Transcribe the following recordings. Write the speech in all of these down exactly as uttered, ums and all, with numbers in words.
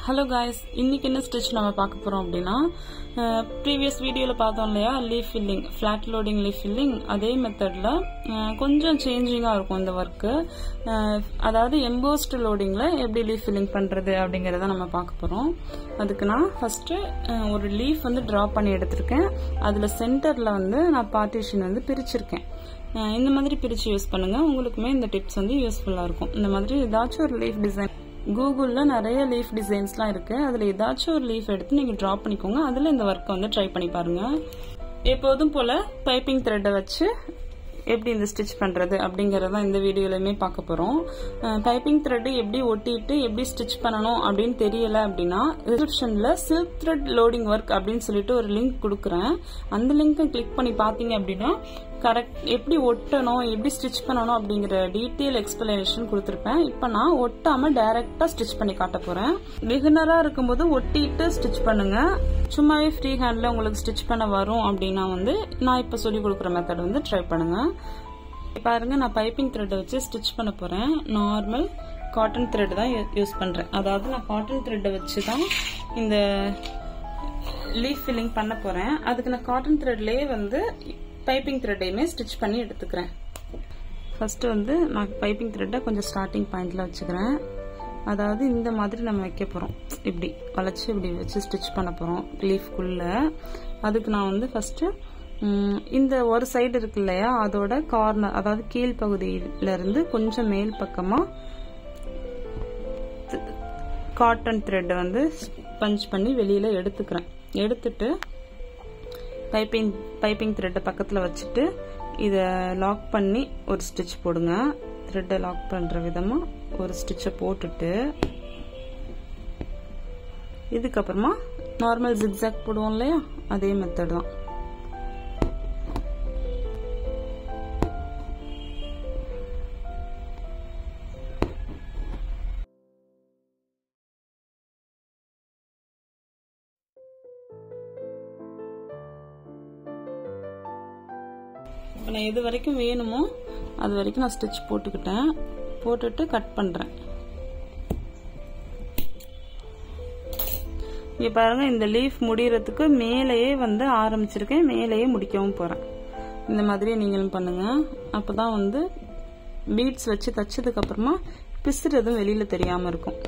Hello guys, இன்னைக்கு என்ன stitch நம்ம பார்க்க போறோம் அப்படினா previous வீடியோல பார்த்தோம் இல்லையா leaf filling flat loading leaf filling அதே மெத்தட்ல கொஞ்சம் சேஞ்சிங்கா இருக்கும் இந்த வர்க் அதாவது embossed loadingல எப்படி leaf filling பண்றது அப்படிங்கறத நம்ம பார்க்க போறோம் அதுக்கு நான் ஃபர்ஸ்ட் ஒரு leaf வந்து டிரா பண்ணி எடுத்துர்க்கேன் அதுல சென்டர்ல வந்து நான் பார்ட்டிஷன் வந்து பிரிச்சிருக்கேன் இந்த மாதிரி பிரிச்சு யூஸ் பண்ணுங்க உங்களுக்குமே இந்த டிப்ஸ் வந்து யூஸ்ஃபுல்லா இருக்கும் இந்த மாதிரி ஏதாச்சும் ஒரு leaf டிசைன் Google நிறைய லீஃப் டிசைன்ஸ்லாம் இருக்கு அதுல ஏதாச்சும் ஒரு லீஃப் எடுத்து நீங்க டிரா பண்ணிக்கோங்க அதுல இந்த வர்க்க வந்து ட்ரை பண்ணி பாருங்க எப்போதும் போல பைப்பிங் த்ரெட் வச்சு எப்படி இந்த ஸ்டிட்ச் பண்றது அப்படிங்கறத இந்த வீடியோலயே பார்க்க போறோம் பைப்பிங் த்ரெட் எப்படி ஒட்டிட்டு எப்படி ஸ்டிட்ச் பண்ணனும் அப்படினு தெரியல அப்படினா டிஸ்கிரிப்ஷன்ல silk thread loading work அப்படினு சொல்லிட்டு ஒரு லிங்க் கொடுக்கிறேன் அந்த லிங்கை கிளிக் பண்ணி பாத்தீங்க அப்படினா கரெக்ட் எப்படி ஒட்டணும் எப்படி ஸ்டிட்ச் பண்ணனும் அப்படிங்கற டீடைல் எக்ஸ்பிளனேஷன் கொடுத்திருப்பேன் இப்போ நான் ஒட்டாம டைரக்ட்டா ஸ்டிட்ச் பண்ணி காட்ட போறேன் பிகினரா இருக்கும்போது ஒட்டிட்டு ஸ்டிட்ச் பண்ணுங்க சும்மாவே ஃப்ரீ ஹேண்ட்ல உங்களுக்கு ஸ்டிட்ச் பண்ண வரும் அப்படினா வந்து நான் இப்ப சொல்லி கொடுக்கிற மெத்தட் வந்து ட்ரை பண்ணுங்க பாருங்க நான் பைப்பிங் த்ரெட் வச்சு ஸ்டிட்ச் பண்ண போறேன் நார்மல் காட்டன் த்ரெட் தான் யூஸ் பண்றேன் அதாவது நான் காட்டன் த்ரெட் வச்சு தான் இந்த லீஃப் ஃபில்லிங் பண்ண போறேன் அதுக்கு நான் காட்டன் த்ரெட்லயே வந்து பைப்பிங் த்ரெட்டையுமே ஸ்டிட்ச் பண்ணி எடுத்துக்கிறேன் ஃபர்ஸ்ட் வந்து நான் பைப்பிங் த்ரெட்டை கொஞ்சம் ஸ்டார்டிங் பாயிண்ட்ல வச்சுக்கிறேன் அதாவது இந்த மாதிரி நம்ம வைக்க போறோம் இப்படி வளைச்சு இப்படி வச்சு ஸ்டிட்ச் பண்ண போறோம் லீஃப்க்குள்ள அதுக்கு நான் வந்து ஃபர்ஸ்ட் இந்த ஒரு சைடு இருக்கு இல்லையா அதோட கார்னர் அதாவது கீழ் பகுதியில இருந்து கொஞ்சம் மேல் பக்கமா காட்டன் த்ரெட் வந்து பஞ்ச் பண்ணி வெளியில எடுத்துக்கிறேன் எடுத்துட்டு பைப்பிங் பைப்பிங் த்ரெட்டை பக்கத்துல வச்சுட்டு இத லாக் பண்ணி ஒரு ஸ்டிட்ச் போடுங்க த்ரெட்டை லாக் பண்ற விதமா ஒரு ஸ்டிட்சை போட்டுட்டு இதுக்கு அப்புறமா நார்மல் ஜிக்ஸாக் போடுவோம் இல்லையா அதே மெத்தட் தான் நான் எது வரைக்கும் வேணுமோ அது வரைக்கும் நான் ஸ்டிட்ச் போட்டுக்கிட்டேன் போட்டுட்டு கட் பண்றேன் இங்க பாருங்க இந்த லீஃப் முடியறதுக்கு மேலேயே வந்து ஆரம்பிச்சிருக்கேன் மேலேயே முடிக்கவும் போறேன் இந்த மாதிரி நீங்களும் பண்ணுங்க அப்பதான் வந்து பீட்ஸ் வச்சு தச்சதுக்கு அப்புறமா பிசுறதும் வெளியில தெரியாம இருக்கும்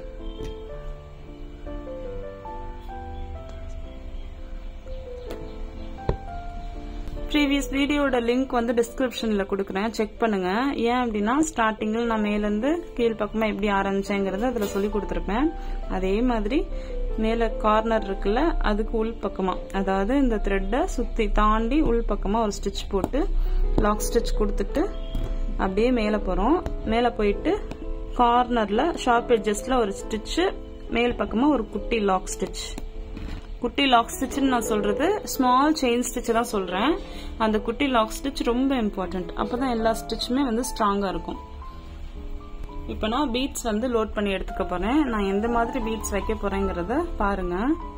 previous வீடியோட லிங்க் வந்து டிஸ்கிரிப்ஷன்ல கொடுக்கிறேன் செக் பண்ணுங்க ஏன் அப்படினா ஸ்டார்டிங்ல நான் மேல இருந்து கீழ் பக்கமா எப்படி ஆரம்பிச்சேங்கறத அதுல சொல்லி கொடுத்திருப்பேன் அதே மாதிரி மேல கார்னர் இருக்குல்ல அதுக்கு உள் பக்கமா அதாவது இந்த த்ரெட்டை சுத்தி தாண்டி உள் பக்கமா ஒரு ஸ்டிட்ச் போட்டு லாக் ஸ்டிட்ச் கொடுத்துட்டு அப்படியே மேல போறோம் மேல போயிட்டு கார்னர்ல ஷார்ப் எட்ஜஸ்ல ஒரு ஸ்டிட்ச் மேல் பக்கமா ஒரு குட்டி லாக் ஸ்டிட்ச் குட்டி லாக் ஸ்டிட்ச்னு நான் சொல்றது ஸ்மால் செயின் ஸ்டிட்ச் தான் சொல்றேன் அந்த குட்டி லாக் ஸ்டிட்ச் ரொம்ப இம்பார்ட்டன்ட் அப்பதான் எல்லா ஸ்டிட்சுமே வந்து ஸ்ட்ராங்கா இருக்கும் இப்போ நான் பீட்ஸ் வந்து லோட் பண்ணி எடுத்துக்க போறேன் நான் எந்த மாதிரி பீட்ஸ் வைக்க போறேங்கறத பாருங்க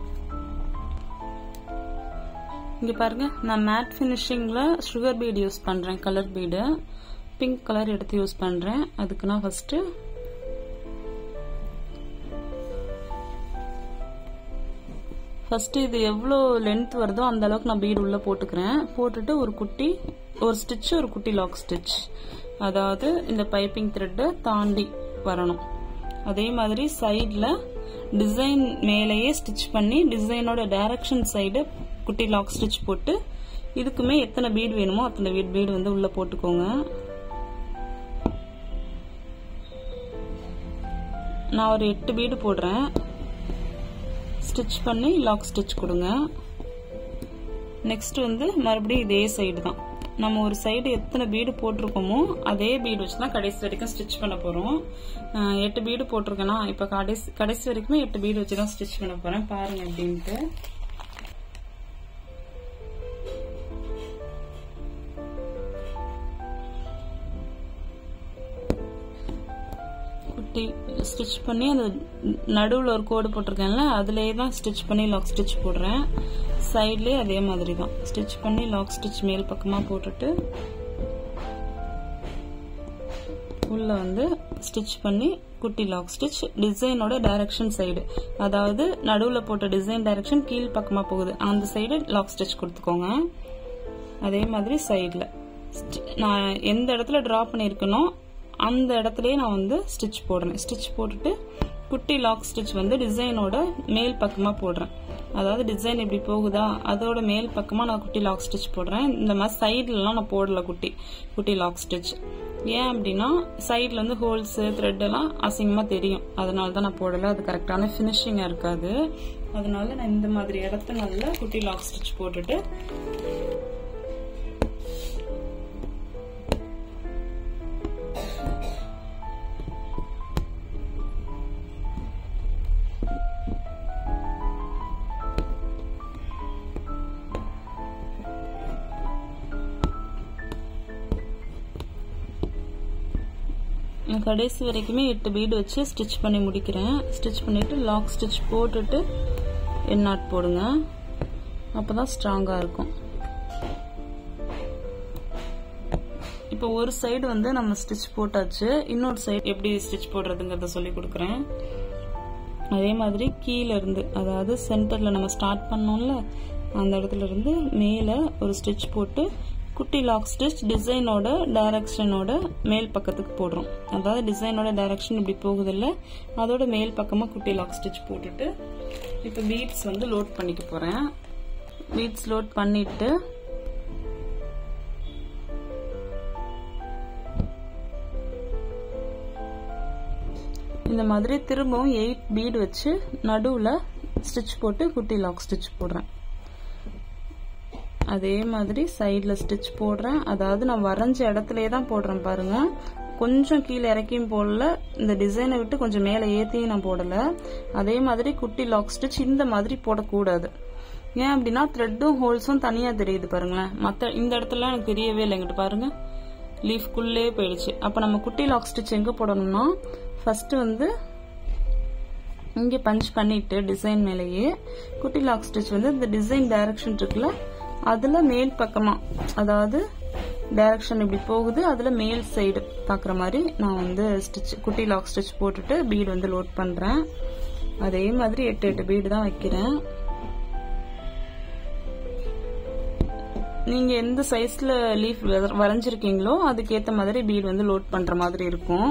இங்க பாருங்க நான் மேட் ஃபினிஷிங்ல சுகர் பீட் யூஸ் பண்றேன் கலர் பீடு பிங்க் கலர் எடுத்து யூஸ் பண்றேன் அதுக்கு நான் ஃபர்ஸ்ட் ஃபர்ஸ்ட் இது எவ்வளோ லென்த் வருதோ அந்த அளவுக்கு நான் பீட் உள்ள போட்டுக்கிறேன் போட்டுட்டு ஒரு குட்டி ஒரு ஸ்டிட்ச் ஒரு குட்டி லாக் ஸ்டிட்ச் அதாவது இந்த பைப்பிங் த்ரெட்டை தாண்டி வரணும் அதே மாதிரி சைட்ல டிசைன் மேலேயே ஸ்டிட்ச் பண்ணி டிசைனோட டைரக்ஷன் சைடு குட்டி லாக் ஸ்டிட்ச் போட்டு இதுக்குமே எத்தனை பீட் வேணுமோ அத்தனை பீட் பீட் வந்து உள்ள போட்டுக்கோங்க நான் ஒரு எட்டு பீடு போடுறேன் ஸ்டிட்ச் பண்ணி லாக் ஸ்டிட்ச் கொடுங்க நெக்ஸ்ட் வந்து மறுபடியும் இதே சைடு தான் நம்ம ஒரு சைடு எத்தனை பீடு போட்டிருக்கோமோ அதே பீடு வச்சு தான் கடைசி வரைக்கும் ஸ்டிட்ச் பண்ண போறோம் எட்டு பீடு போட்டிருக்கேன்னா இப்ப கடைசி கடைசி வரைக்குமே எட்டு பீடு வச்சு தான் ஸ்டிட்ச் பண்ண போறேன் பாருங்க எப்படின்ட்டு ஸ்டிட்ச் பண்ணி அந்த நடுவுல ஒரு கோடு போட்டிருக்கேன்ல அதுலயே தான் ஸ்டிட்ச் பண்ணி லாக் ஸ்டிட்ச் போடுறேன் சைட்லயே அதே மாதிரி தான் ஸ்டிட்ச் பண்ணி லாக் ஸ்டிட்ச் மேல் பக்கமா போட்டுட்டு உள்ள வந்து ஸ்டிச் பண்ணி குட்டி லாக் ஸ்டிச். டிசைனோட டைரக்ஷன் சைடு, அதாவது நடுவுல போட்ட டிசைன் டைரக்ஷன் கீழ் பக்கமா போகுது, அந்த சைடு லாக் ஸ்டிச் கொடுத்துக்கோங்க. அதே மாதிரி சைடுல நான் எந்த இடத்துல டிரா பண்ணிருக்கனோ அந்த இடத்துலயே நான் வந்து ஸ்டிச் போடுறேன். ஸ்டிச் போட்டுட்டு குட்டி லாக் ஸ்டிச் வந்து டிசைனோட மேல் பக்கமா போடுறேன். அதாவது டிசைன் இப்படி போகுதா அதோட மேல் பக்கமா நான் குட்டி லாக் ஸ்டிச் போடுறேன். இந்த மாதிரி சைடுலாம் நான் போடல குட்டி குட்டி லாக் ஸ்டிச். ஏன் அப்படின்னா சைட்ல இருந்து ஹோல்ஸ் த்ரெட் எல்லாம் அசிங்கமா தெரியும், அதனால தான் நான் போடல. அது கரெக்டான பினிஷிங்கா இருக்காது. அதனால நான் இந்த மாதிரி இடத்த நல்லா குட்டி லாக் ஸ்டிச் போட்டுட்டு கடைசி வரைக்குமே எட்டு பீடு வச்சு ஸ்டிச் பண்ணி முடிக்கிறேன். ஸ்டிச் பண்ணிட்டு லாக் ஸ்டிச் போட்டுட்டு என் நாட் போடுங்க, அப்பதான் ஸ்ட்ராங்கா இருக்கும். இப்போ ஒரு சைடு வந்து நம்ம ஸ்டிச் போட்டாச்சு, இன்னொரு சைடு எப்படி ஸ்டிச் போடுறதுங்கிறத சொல்லி கொடுக்குறேன். அதே மாதிரி கீழ இருந்து, அதாவது சென்டர்ல நம்ம ஸ்டார்ட் பண்ணோம்ல அந்த இடத்துல இருந்து மேல ஒரு ஸ்டிச் போட்டு குட்டி லாக் ஸ்டிச் டிசைனோட டைரக்ஷனோட மேல் பக்கத்துக்கு போடுறோம். அதாவது டிசைனோட டைரக்ஷன் இப்படி போகுது இல்ல, அதோட மேல் பக்கமா குட்டி லாக் ஸ்டிச் போட்டுட்டு இப்ப பீட்ஸ் வந்து லோட் பண்ணிக்க போறேன். பீட்ஸ் லோட் பண்ணிட்டு இந்த மாதிரி திரும்பவும் எயிட் பீட் வச்சு நடுவுல ஸ்டிச் போட்டு குட்டி லாக் ஸ்டிச் போடுறேன். அதே மாதிரி சைடுல ஸ்டிச் போடுறேன். அதாவது நான் வரைஞ்ச இடத்துலயே தான் போடுறேன் பாருங்க, கொஞ்சம் கீழே இறக்கியும் போடல, இந்த டிசைனை விட்டு கொஞ்சம் மேல ஏத்தியும் நான் போடல. அதே மாதிரி குட்டி லாக் ஸ்டிச் இந்த மாதிரி போடக்கூடாது. ஏன் அப்படின்னா த்ரெட்டும் ஹோல்ஸும் தனியா தெரியுது பாருங்களேன். மத்த இந்த இடத்துல எனக்கு தெரியவே இல்லை, எங்கிட்ட பாருங்க லீஃப்குள்ளே போயிடுச்சு. அப்ப நம்ம குட்டி லாக் ஸ்டிச் எங்க போடணும்னா ஃபர்ஸ்ட் வந்து இங்க பஞ்ச் பண்ணிட்டு டிசைன் மேலேயே குட்டி லாக் ஸ்டிச் வந்து இந்த டிசைன் டைரக்ஷன் இருக்குல்ல அதுல மேல் பக்கமா, அதாவது டைரக்ஷன் இப்படி போகுது அதுல மேல் சைடு பாக்குற மாதிரி நான் வந்து ஸ்டிச் குட்டி லாக் ஸ்டிச் போட்டுட்டு பீடு வந்து லோட் பண்றேன். அதே மாதிரி எட்டு எட்டு பீடு தான் வைக்கிறேன். நீங்க எந்த சைஸ்ல லீஃப் வரைஞ்சிருக்கீங்களோ அதுக்கேத்த மாதிரி பீடு வந்து லோட் பண்ற மாதிரி இருக்கும்.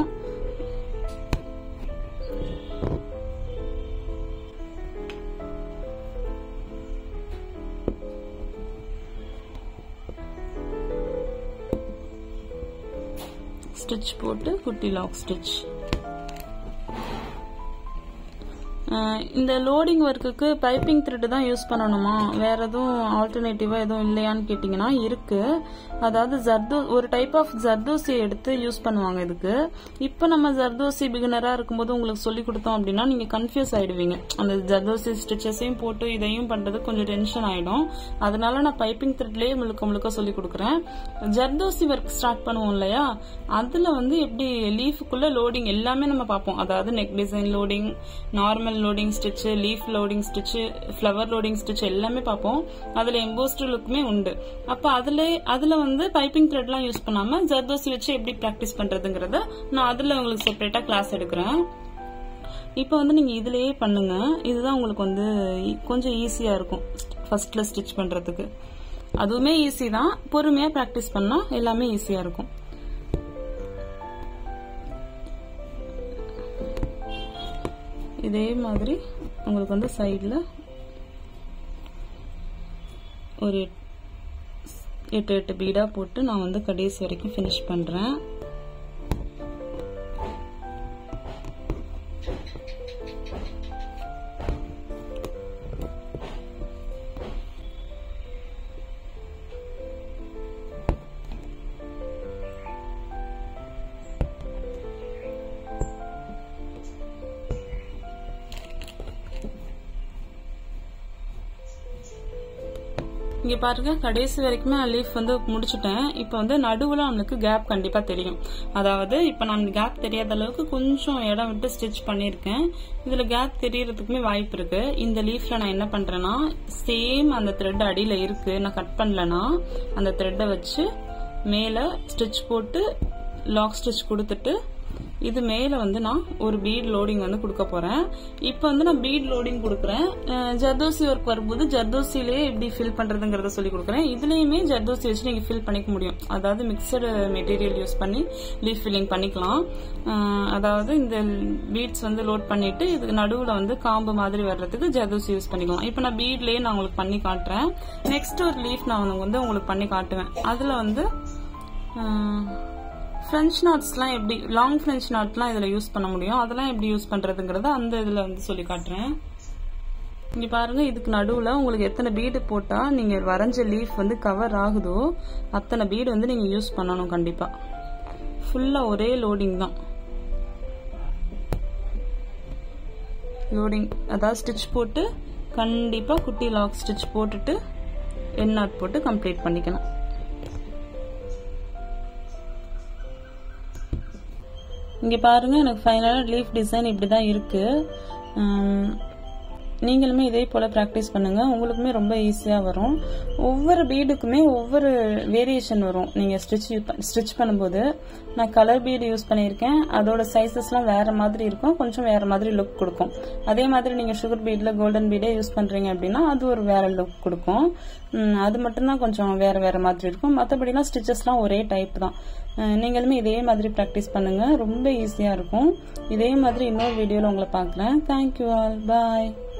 ஸ்டிச் போட்டு குட்டி லாக் ஸ்டிச். இந்த லோடிங் ஒர்க்குக்கு பைப்பிங் த்ரெட் தான் யூஸ் பண்ணணுமா, வேற எதுவும் ஆல்டர்னேட்டிவா எதுவும் இல்லையான்னு கேட்டீங்கன்னா இருக்கு. அதாவது ஜர்தோ ஒரு டைப் ஆஃப் ஜர்தோசி எடுத்து யூஸ் பண்ணுவாங்க இதுக்கு. இப்ப நம்ம ஜர்தோசி பிகினரா இருக்கும்போது உங்களுக்கு சொல்லி கொடுத்தோம் அப்படின்னா நீங்க கன்ஃபியூஸ் ஆயிடுவீங்க. அந்த ஜர்தோசி ஸ்டிச்சஸையும் போட்டு இதையும் பண்றது கொஞ்சம் டென்ஷன் ஆயிடும். அதனால நான் பைப்பிங் த்ரெட்லயே முழுக்க முழுக்க சொல்லி கொடுக்குறேன். ஜர்தோசி ஒர்க் ஸ்டார்ட் பண்ணுவோம் இல்லையா, அதுல வந்து எப்படி லீஃபுக்குள்ள லோடிங் எல்லாமே நம்ம பார்ப்போம். அதாவது neck design loading, normal loading stitch, leaf loading stitch, flower loading stitch எல்லாமே பார்ப்போம். அதுல எம்போஸ்டர் லுக்குமே உண்டு. அப்ப அதுல அதுல வந்து பைப்பிங் த்ரெட் எல்லாம் யூஸ் பண்ணாம ஜர்தோசி வச்சு எப்படி பிராக்டிஸ் பண்றதுங்கறத நான் அதுல உங்களுக்கு செப்பரேட்டா கிளாஸ் எடுக்கிறேன். இப்ப வந்து நீங்க இதுலயே பண்ணுங்க, இதுதான் உங்களுக்கு வந்து கொஞ்சம் ஈஸியா இருக்கும் ஃபர்ஸ்ட்ல ஸ்டிச் பண்றதுக்கு. அதுவுமே ஈஸி தான், பொறுமையா பிராக்டிஸ் பண்ணா எல்லாமே ஈஸியா இருக்கும். இதே மாதிரி உங்களுக்கு வந்து சைடுல ஒரு எட்டு எட்டு பீடா போட்டு நான் வந்து கடைசி வரைக்கும் ஃபினிஷ் பண்றேன். இங்க பாருங்க, கடைசி வரைக்குமே லீஃப் வந்து முடிச்சுட்டேன். இப்ப வந்து நடுவுல நம்மளுக்கு கேப் கண்டிப்பா தெரியும். அதாவது இப்ப நான் கேப் தெரியாத அளவுக்கு கொஞ்சம் இடம் விட்டு ஸ்டிச் பண்ணிருக்கேன். இதுல கேப் தெரியறதுக்குமே வாய்ப்பு இருக்கு. இந்த லீஃப்ல நான் என்ன பண்றேன்னா, சேம் அந்த த்ரெட் அடியில இருக்கு, நான் கட் பண்ணலனா அந்த த்ரெட்டை வச்சு மேல ஸ்டிச் போட்டு லாக் ஸ்டிச் கொடுத்துட்டு இது மேல வந்து நான் ஒரு பீட் லோடிங் வந்து கொடுக்க போறேன். இப்போ வந்து நான் பீட் லோடிங் கொடுக்குறேன். ஜர்தோசி ஒர்க் வரும்போது ஜர்தோசிலேயே எப்படி ஃபில் பண்றதுங்கிறத சொல்லி கொடுக்குறேன். இதுலயுமே ஜர்தோசி வச்சு நீங்க ஃபில் பண்ணிக்க முடியும். அதாவது மிக்சடு மெட்டீரியல் யூஸ் பண்ணி லீஃப் ஃபில்லிங் பண்ணிக்கலாம். அதாவது இந்த பீட்ஸ் வந்து லோட் பண்ணிட்டு இதுக்கு நடுவுல வந்து காம்பு மாதிரி வர்றதுக்கு ஜர்தோசி யூஸ் பண்ணிக்கலாம். இப்போ நான் பீட்லயே நான் உங்களுக்கு பண்ணி காட்டுறேன். நெக்ஸ்ட் ஒரு லீஃப் நான் வந்து உங்களுக்கு பண்ணி காட்டுவேன். அதுல வந்து ஃப்ரெஞ்ச் நாட்ஸ்லாம் எப்படி லாங் ஃப்ரெஞ்ச் நாட்லாம் இதுல யூஸ் பண்ண முடியும். அதெல்லாம் எப்படி யூஸ் பண்றதுங்கிறத அந்த இதுல வந்து சொல்லி காட்டுறேன். இங்க பாருங்க, இதுக்கு நடுவுல உங்களுக்கு எத்தனை பீடு போட்டா நீங்க வரைஞ்ச லீஃப் வந்து கவர் ஆகுதோ அத்தனை பீடு வந்து நீங்க யூஸ் பண்ணணும். கண்டிப்பா ஃபுல்லா ஒரே லோடிங் தான். லோடிங் அதாவது ஸ்டிச் போட்டு கண்டிப்பா குட்டி லாக் ஸ்டிச் போட்டுட்டு என் நாட் போட்டு கம்ப்ளீட் பண்ணிக்கலாம். இங்க பாருங்க, எனக்கு ஃபைனலா லீஃப் டிசைன் இப்படிதான் இருக்கு. நீங்களுமே இதே போல பிராக்டிஸ் பண்ணுங்க, உங்களுக்குமே ரொம்ப ஈஸியா வரும். ஒவ்வொரு பீடுக்குமே ஒவ்வொரு வேரியேஷன் வரும். நீங்க ஸ்டிச் ஸ்டிச் பண்ணும்போது நான் கலர் பீடு யூஸ் பண்ணியிருக்கேன். அதோட சைசஸ்லாம் வேற மாதிரி இருக்கும், கொஞ்சம் வேற மாதிரி லுக் கொடுக்கும். அதே மாதிரி நீங்க சுகர் பீட்ல கோல்டன் பீடே யூஸ் பண்றீங்க அப்படின்னா அது ஒரு வேற லுக் கொடுக்கும். அது மட்டும்தான் கொஞ்சம் வேற வேற மாதிரி இருக்கும். மற்றபடிலாம் ஸ்டிச்சஸ்லாம் ஒரே டைப் தான். நீங்களுமே இதே மாதிரி பிராக்டிஸ் பண்ணுங்க, ரொம்ப ஈஸியா இருக்கும். இதே மாதிரி இன்னொரு வீடியோல உங்களை பார்க்குறேன். தேங்க்யூ ஆல், பாய்.